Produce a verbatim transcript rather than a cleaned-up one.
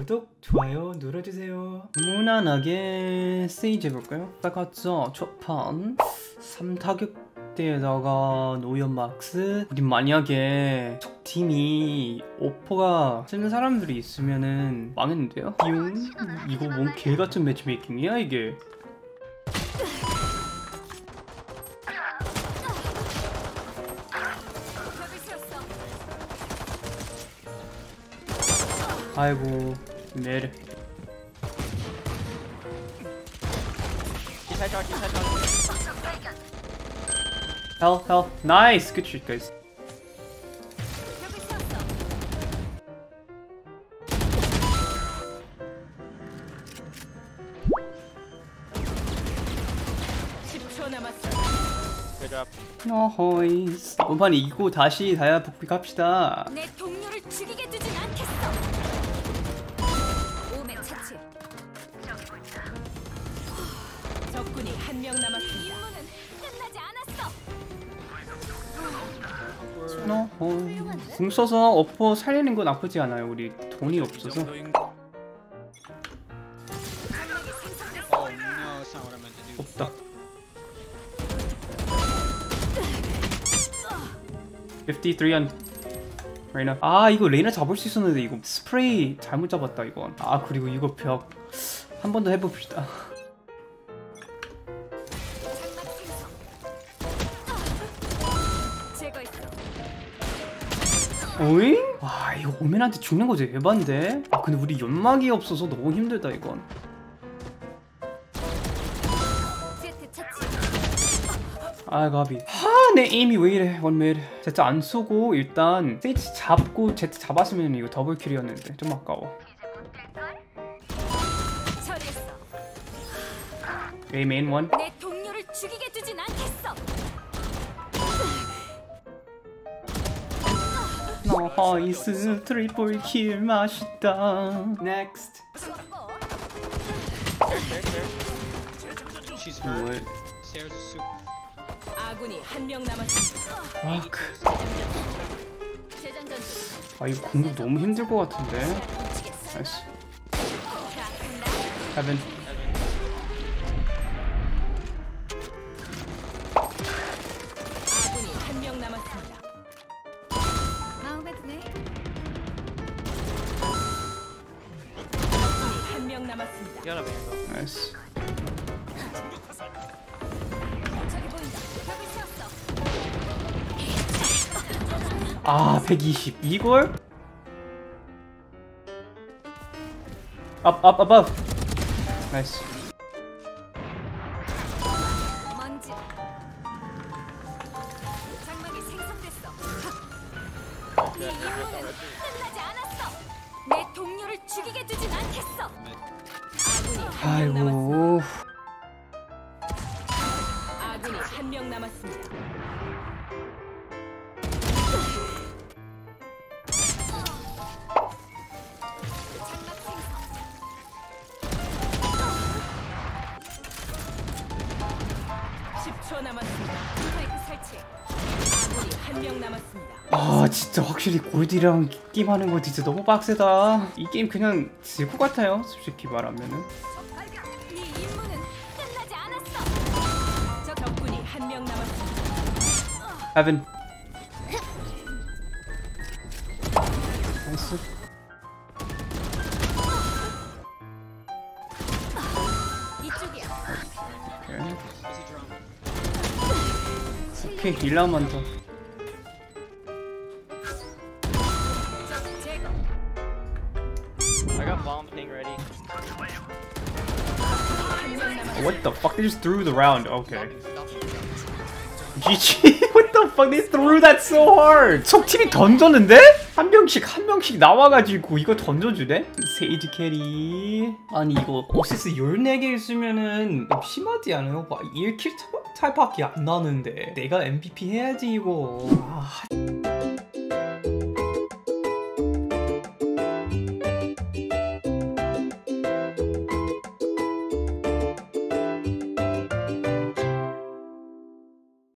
구독, 좋아요 눌러주세요. 무난하게 세이지 해볼까요? 딱 왔죠? 첫판 삼 타격대에다가 노연막스. 우리 만약에 적팀이 오퍼가 쓰는 사람들이 있으면은 망했는데요? 띠용? 이거 뭔 개같은 매치메이킹이야 이게? 아이고 메르. Hell, hell. Nice! Good shit, guys. 너이스. 이번 판 이기고 다시 다이아 복픽합시다. 내 동료를 죽이게 두진 않겠어. 오메 차치. 적군이 한 명 남았습니다. 임무는 끝나지 않았어. 너이. 궁 써서 어퍼 살리는 건 나쁘지 않아요. 우리 돈이 없어서. 없다. 오십삼 on 레이나. 아 이거 레이나 잡을 수 있었는데 이거 스프레이 잘못 잡았다 이건. 아 그리고 이거 벽 한 번 더 해봅시다. 오잉? 와 이거 오맨한테 죽는 거지 에반데? 아 근데 우리 연막이 없어서 너무 힘들다 이건. 아 가비. 하내 에임이 왜 이래. 원메드 제트 안 쏘고 일단 세이지 잡고 제트 잡았으면 이거 더블킬이었는데 좀 아까워. A main one. 내 동료를 죽이게 두진 않겠어. 나이스 트리플 킬 맛있다. Next. 뭘? 아군이 한 명 남았습니다. 와크. 아 이거 공격 너무 힘들 것 같은데. 나이스. 헤븐. 아군이 한 명 남았습니다. 마음에 드네. 적군이 한 명 남았습니다. 나이스. 저기 보인다. 벽을 세웠어. 아 백이십 이걸? Up up above. 나이스. 먼지. 장막이 생성됐어. 이 임무는 끝나지 않았어. 내 동료를 죽이게 두진 않겠어. 아군이 한 명 남았습니다. 아이고. 아군이 한 명 남았습니다. 십 초 남았습니다. 스파이크 설치. 아군이 한 명 남았습니다. 아 진짜 확실히 골디랑 게임하는 거 진짜 너무 빡세다. 이 게임 그냥 질 것 같아요 솔직히 말하면은. 이 임무는 끝나지 않았어. 저 적군이 한 명 남았습니다. 헤븐. 나이스. 이쪽이야. 오케이 일 라운드만 더. 제거. I got bomb thing ready. 한명 남았습니다. What the fuck? They just threw the round. Okay. 지 지. What the fuck? They threw that so hard. 속 팀이 던졌는데? 한 명씩 한 명씩 나와가지고 이거 던져주네? 세이지 캐리. 아니 이거 어시스 열네 개 있으면은 심하지 않아요? 막 일 킬 차이밖에 안 나는데 내가 엠브이피 해야지 이거. 아...